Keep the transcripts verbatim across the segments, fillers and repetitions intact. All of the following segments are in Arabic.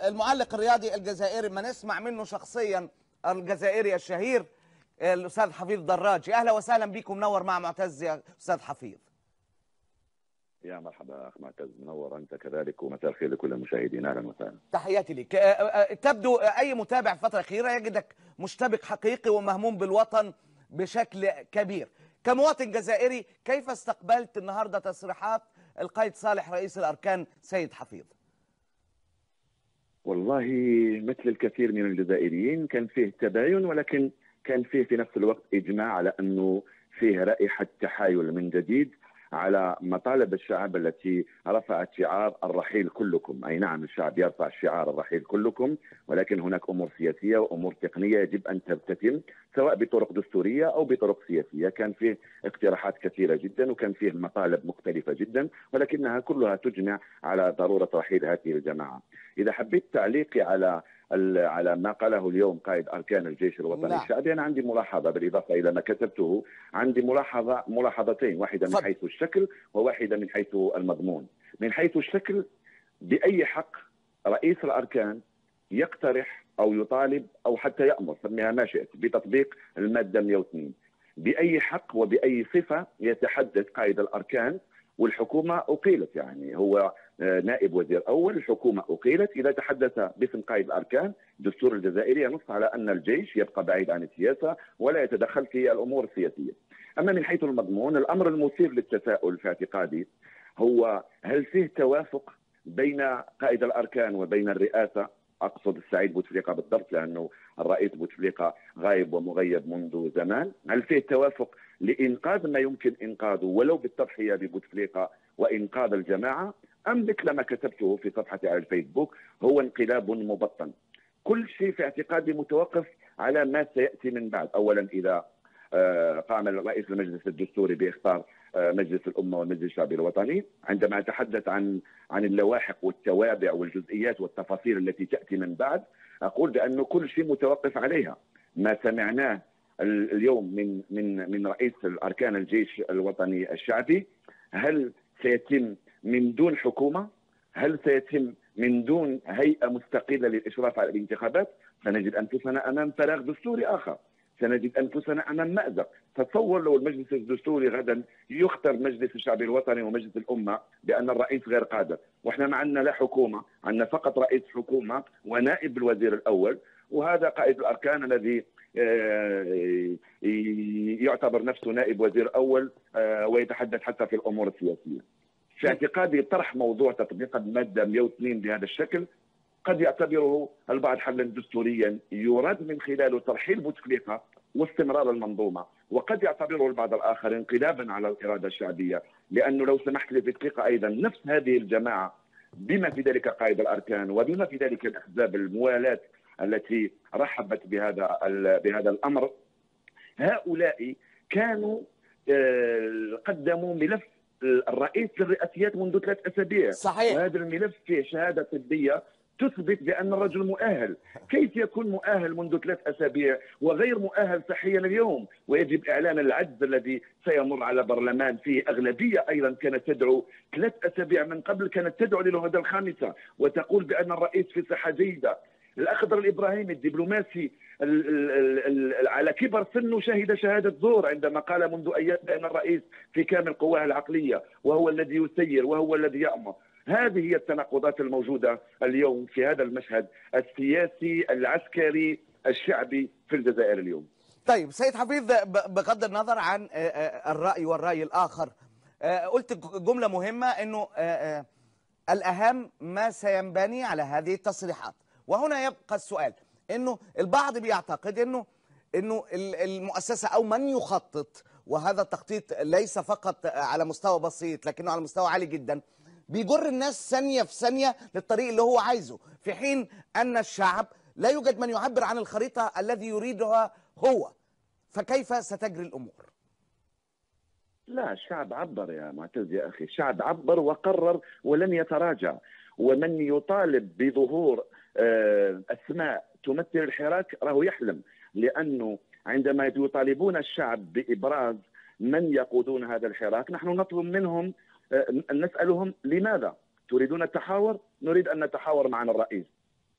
المعلق الرياضي الجزائري ما نسمع منه شخصيا الجزائري الشهير الاستاذ حفيظ دراجي. اهلا وسهلا بكم، منور مع معتز يا استاذ حفيظ. يا مرحبا اخ معتز، منور انت كذلك، ومساء الخير لكل المشاهدين. اهلا وسهلا. تحياتي لك. تبدو اي متابع الفتره الاخيره يجدك مشتبك حقيقي ومهموم بالوطن بشكل كبير. كمواطن جزائري كيف استقبلت النهارده تصريحات القائد صالح رئيس الاركان سيد حفيظ؟ والله مثل الكثير من الجزائريين كان فيه تباين، ولكن كان فيه في نفس الوقت اجماع على انه فيه رائحه تحايل من جديد على مطالب الشعب التي رفعت شعار الرحيل كلكم. اي نعم، الشعب يرفع شعار الرحيل كلكم، ولكن هناك امور سياسيه وامور تقنيه يجب ان تتم سواء بطرق دستوريه او بطرق سياسيه. كان فيه اقتراحات كثيره جدا وكان فيه مطالب مختلفه جدا، ولكنها كلها تجمع على ضروره رحيل هذه الجماعه. اذا حبيت تعليقي على على ما قاله اليوم قائد اركان الجيش الوطني لا. الشعبي، انا عندي ملاحظه بالاضافه الى ما كتبته. عندي ملاحظه ملاحظتين، واحده من حيث الشكل وواحده من حيث المضمون. من حيث الشكل، باي حق رئيس الاركان يقترح او يطالب او حتى يامر، سميها ما شئت، بتطبيق الماده مئة واثنين؟ باي حق وباي صفه يتحدث قائد الاركان والحكومه اقيلت؟ يعني هو نائب وزير اول، الحكومه اقيلت. اذا تحدث باسم قائد الاركان، الدستور الجزائري ينص على ان الجيش يبقى بعيد عن السياسه ولا يتدخل في الامور السياسيه. اما من حيث المضمون، الامر المثير للتساؤل في اعتقادي هو هل فيه توافق بين قائد الاركان وبين الرئاسه؟ اقصد السعيد بوتفليقه بالضبط، لانه الرئيس بوتفليقه غايب ومغيب منذ زمان. هل فيه توافق لانقاذ ما يمكن انقاذه ولو بالتضحيه ببوتفليقه وانقاذ الجماعه، ام مثل ما كتبته في صفحتي على الفيسبوك هو انقلاب مبطن؟ كل شيء في اعتقادي متوقف على ما سياتي من بعد. اولا، اذا قام رئيس المجلس الدستوري باختار مجلس الامه والمجلس الشعبي الوطني، عندما اتحدث عن عن اللواحق والتوابع والجزئيات والتفاصيل التي تاتي من بعد، اقول بانه كل شيء متوقف عليها. ما سمعناه اليوم من من من رئيس الاركان الجيش الوطني الشعبي، هل سيتم من دون حكومه؟ هل سيتم من دون هيئه مستقله للاشراف على الانتخابات؟ سنجد انفسنا امام فراغ دستوري اخر، سنجد انفسنا امام مازق. تصور لو المجلس الدستوري غدا يختار مجلس الشعب الوطني ومجلس الامه بان الرئيس غير قادر، واحنا ما عندنا لا حكومه، عندنا فقط رئيس حكومه ونائب الوزير الاول، وهذا قائد الاركان الذي يعتبر نفسه نائب وزير اول ويتحدث حتى في الامور السياسيه. في اعتقادي طرح موضوع تطبيق الماده مئة واثنين بهذا الشكل قد يعتبره البعض حلا دستوريا يراد من خلاله ترحيل بوتفليقه واستمرار المنظومه، وقد يعتبره البعض الاخر انقلابا على الاراده الشعبيه، لانه لو سمحت لي في الدقيقه ايضا نفس هذه الجماعه بما في ذلك قائد الاركان وبما في ذلك الاحزاب الموالاه التي رحبت بهذا بهذا الامر، هؤلاء كانوا قدموا ملف الرئيس للرئاسيات منذ ثلاث اسابيع. صحيح. وهذا الملف فيه شهاده طبيه تثبت بان الرجل مؤهل. كيف يكون مؤهل منذ ثلاث اسابيع وغير مؤهل صحيا اليوم؟ ويجب اعلان العجز الذي سيمر على برلمان فيه اغلبيه ايضا كانت تدعو ثلاث اسابيع من قبل، كانت تدعو للوحده الخامسه وتقول بان الرئيس في صحه جيده. الاخضر الابراهيمي الدبلوماسي على كبر سنه شهد شهاده زور عندما قال منذ ايام بان الرئيس في كامل قواه العقليه وهو الذي يسير وهو الذي يامر. هذه هي التناقضات الموجوده اليوم في هذا المشهد السياسي العسكري الشعبي في الجزائر اليوم. طيب سيد حفيظ، بغض النظر عن الراي والراي الاخر، قلت جمله مهمه انه الاهم ما سينبني على هذه التصريحات. وهنا يبقى السؤال، انه البعض بيعتقد انه انه المؤسسه او من يخطط، وهذا التخطيط ليس فقط على مستوى بسيط لكنه على مستوى عالي جدا، بيجر الناس ثانيه في ثانيه للطريق اللي هو عايزه، في حين ان الشعب لا يوجد من يعبر عن الخريطه الذي يريدها هو. فكيف ستجري الامور؟ لا، الشعب عبر يا معتز يا اخي، الشعب عبر وقرر ولن يتراجع. ومن يطالب بظهور اسماء تمثل الحراك راهو يحلم، لانه عندما يطالبون الشعب بابراز من يقودون هذا الحراك، نحن نطلب منهم، نسالهم لماذا تريدون التحاور؟ نريد ان نتحاور مع الرئيس.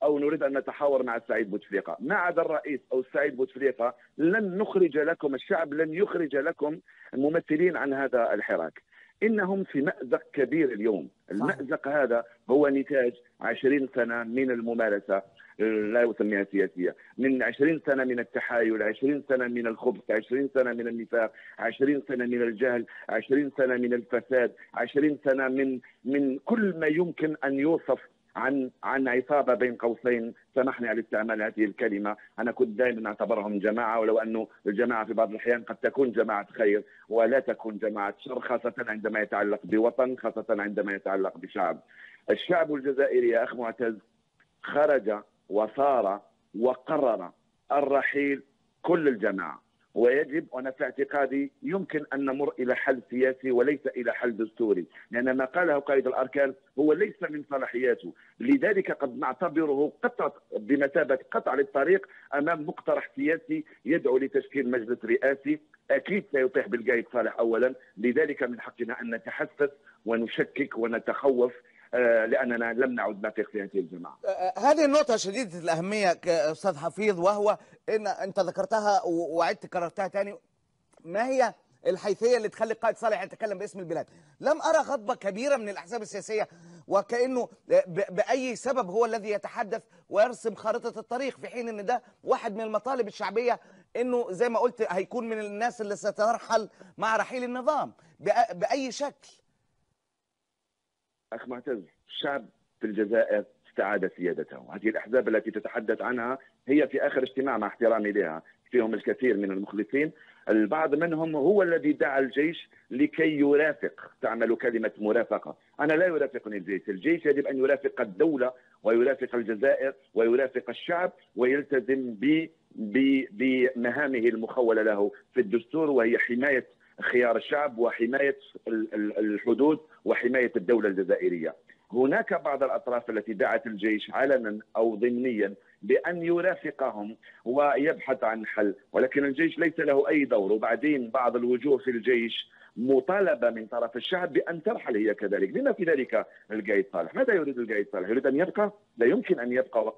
أو نريد أن نتحاور مع السعيد بوتفليقة. ما عدا الرئيس أو السعيد بوتفليقة لن نخرج لكم، الشعب لن يخرج لكم الممثلين عن هذا الحراك. إنهم في مأزق كبير اليوم. المأزق هذا هو نتاج عشرين سنة من الممارسة لا أسميها سياسية، من عشرين سنة من التحايل، عشرين سنة من الخبث، عشرين سنة من النفاق، عشرين سنة من الجهل، عشرين سنة من الفساد، عشرين سنة من من كل ما يمكن أن يوصف عن عن عصابه بين قوسين، سامحني على استعمال هذه الكلمه، انا كنت دائما اعتبرهم جماعه، ولو انه الجماعه في بعض الاحيان قد تكون جماعه خير ولا تكون جماعه شر، خاصه عندما يتعلق بوطن، خاصه عندما يتعلق بشعب. الشعب الجزائري يا اخ معتز خرج وصار وقرر الرحيل كل الجماعه، ويجب، وانا في اعتقادي يمكن ان نمر الى حل سياسي وليس الى حل دستوري، لان ما قاله قائد الاركان هو ليس من صلاحياته، لذلك قد نعتبره قطع بمثابه قطع للطريق امام مقترح سياسي يدعو لتشكيل مجلس رئاسي اكيد سيطيح بالقايد صالح اولا، لذلك من حقنا ان نتحسس ونشكك ونتخوف لأننا لم نعد نثق في هذه الجماعة. هذه النقطة شديدة الأهمية أستاذ حفيظ، وهو إن أنت ذكرتها وعدت كررتها تاني، ما هي الحيثية اللي تخلي القائد صالح يتكلم باسم البلاد؟ لم أرى غضبة كبيرة من الأحزاب السياسية، وكأنه بأي سبب هو الذي يتحدث ويرسم خارطة الطريق، في حين إن ده واحد من المطالب الشعبية، إنه زي ما قلت هيكون من الناس اللي سترحل مع رحيل النظام بأي شكل. أخ معتز، الشعب في الجزائر استعاد سيادته. هذه الأحزاب التي تتحدث عنها هي في آخر اجتماع مع احترامي لها فيهم الكثير من المخلصين، البعض منهم هو الذي دعا الجيش لكي يرافق، تعمل كلمة مرافقة. أنا لا يرافقني الجيش، الجيش يجب أن يرافق الدولة ويرافق الجزائر ويرافق الشعب ويلتزم بمهامه المخولة له في الدستور، وهي حماية خيار الشعب وحماية الحدود وحماية الدولة الجزائرية. هناك بعض الأطراف التي دعت الجيش علنا أو ضمنيا بأن يرافقهم ويبحث عن حل، ولكن الجيش ليس له أي دور. وبعدين بعض الوجوه في الجيش مطالبة من طرف الشعب بأن ترحل هي كذلك، بما في ذلك القائد صالح. ماذا يريد القائد صالح؟ يريد أن يبقى؟ لا يمكن أن يبقى،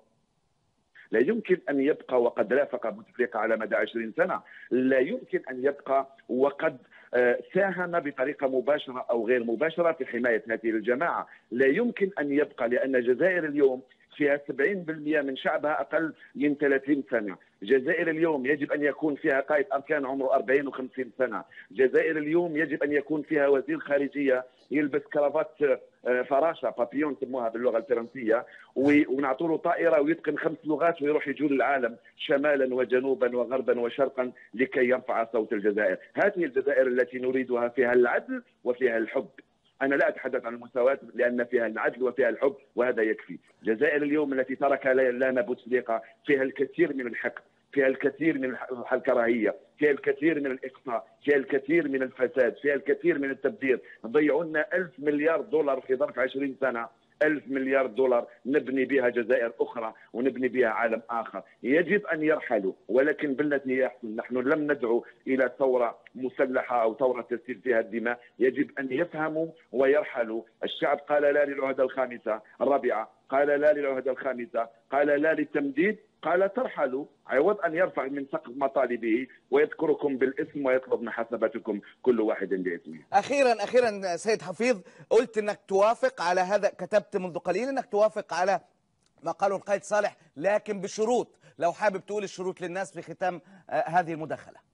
لا يمكن أن يبقى وقد رافق بوتفليقة على مدى عشرين سنة، لا يمكن أن يبقى وقد ساهم بطريقة مباشرة أو غير مباشرة في حماية هذه الجماعة، لا يمكن أن يبقى، لأن الجزائر اليوم فيها سبعين بالمئة من شعبها أقل من ثلاثين سنة. الجزائر اليوم يجب أن يكون فيها قائد أركان عمره أربعين وخمسين سنة. الجزائر اليوم يجب أن يكون فيها وزير خارجية يلبس كرافات فراشة بابيون سموها باللغة الفرنسية، ونعطوا له طائرة ويتقن خمس لغات ويروح يجول العالم شمالا وجنوبا وغربا وشرقا لكي يرفع صوت الجزائر. هذه الجزائر التي نريدها فيها العدل وفيها الحب. أنا لا أتحدث عن المساواة لأن فيها العدل وفيها الحب وهذا يكفي. الجزائر اليوم التي ترك لنا بوتفليقة فيها الكثير من الحقد، فيها الكثير من الكراهية، فيها الكثير من الإقصاء، فيها الكثير من الفساد، فيها الكثير من التبذير. ضيعوا لنا ألف مليار دولار في ظرف عشرين سنة، ألف مليار دولار نبني بها جزائر أخرى ونبني بها عالم آخر. يجب أن يرحلوا، ولكن بالتي هي أحسن. نحن لم ندعو إلى ثورة مسلحة أو ثورة تسيل فيها الدماء، يجب أن يفهموا ويرحلوا. الشعب قال لا للعهدة الخامسة الرابعة، قال لا للعهدة الخامسة، قال لا للتمديد، قال ترحلوا، عوض أن يرفع من سقف مطالبه ويذكركم بالاسم ويطلب محاسبتكم كل واحد باسمه. أخيرا أخيرا سيد حفيظ، قلت أنك توافق على هذا، كتبت منذ قليل أنك توافق على ما قاله القائد صالح، لكن بشروط. لو حابب تقول الشروط للناس في ختام هذه المداخلة.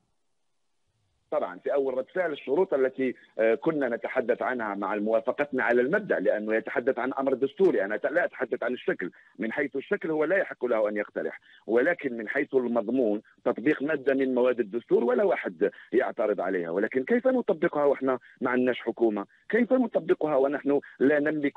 طبعا في اول رد فعل الشروط التي كنا نتحدث عنها مع موافقتنا على المبدا، لانه يتحدث عن امر دستوري، انا لا اتحدث عن الشكل. من حيث الشكل هو لا يحق له ان يقترح، ولكن من حيث المضمون تطبيق ماده من مواد الدستور ولا واحد يعترض عليها. ولكن كيف نطبقها ونحن ما عندناش حكومه؟ كيف نطبقها ونحن لا نملك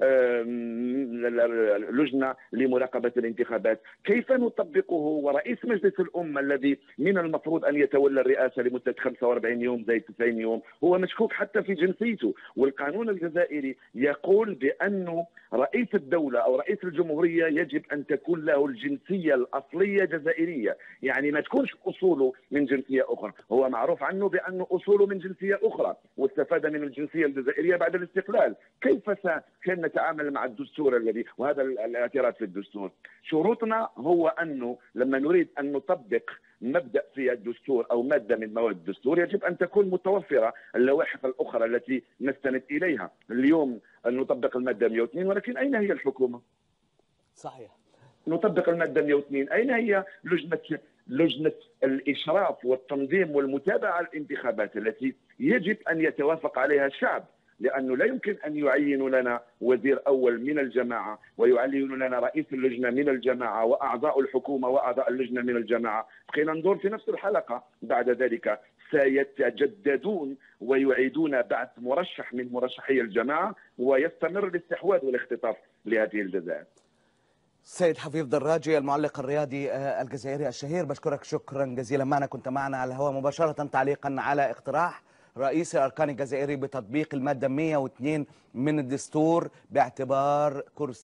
لجنه لمراقبه الانتخابات؟ كيف نطبقه ورئيس مجلس الامه الذي من المفروض ان يتولى الرئاسه لمده خمس خمسة وأربعين يوم زي تسعين يوم، هو مشكوك حتى في جنسيته. والقانون الجزائري يقول بأنه رئيس الدولة أو رئيس الجمهورية يجب أن تكون له الجنسية الأصلية جزائرية، يعني ما تكونش أصوله من جنسية أخرى. هو معروف عنه بأنه أصوله من جنسية أخرى واستفاد من الجنسية الجزائرية بعد الاستقلال. كيف سنتعامل مع الدستور الذي، وهذا الاعتراض في الدستور؟ شروطنا هو أنه لما نريد أن نطبق مبدأ في الدستور أو مادة من مواد الدستور يجب أن تكون متوفرة اللوائح الأخرى التي نستند إليها. اليوم نطبق المادة مئة واثنين، ولكن أين هي الحكومة؟ صحيح. نطبق المادة مئة واثنين، أين هي لجنة لجنة الإشراف والتنظيم والمتابعة على الانتخابات التي يجب أن يتوافق عليها الشعب؟ لأنه لا يمكن أن يعينوا لنا وزير أول من الجماعة ويعينوا لنا رئيس اللجنة من الجماعة وأعضاء الحكومة وأعضاء اللجنة من الجماعة. بقينا ندور في نفس الحلقة. بعد ذلك سيتجددون ويعيدون بعث مرشح من مرشحي الجماعة ويستمر الاستحواذ والاختطاف لهذه الجزائر. سيد حفيظ دراجي المعلق الرياضي الجزائري الشهير، بشكرك شكرا جزيلا. معنا كنت معنا على الهواء مباشرة تعليقا على اقتراح رئيس الأركان الجزائري بتطبيق المادة مئة واثنين من الدستور باعتبار كرسي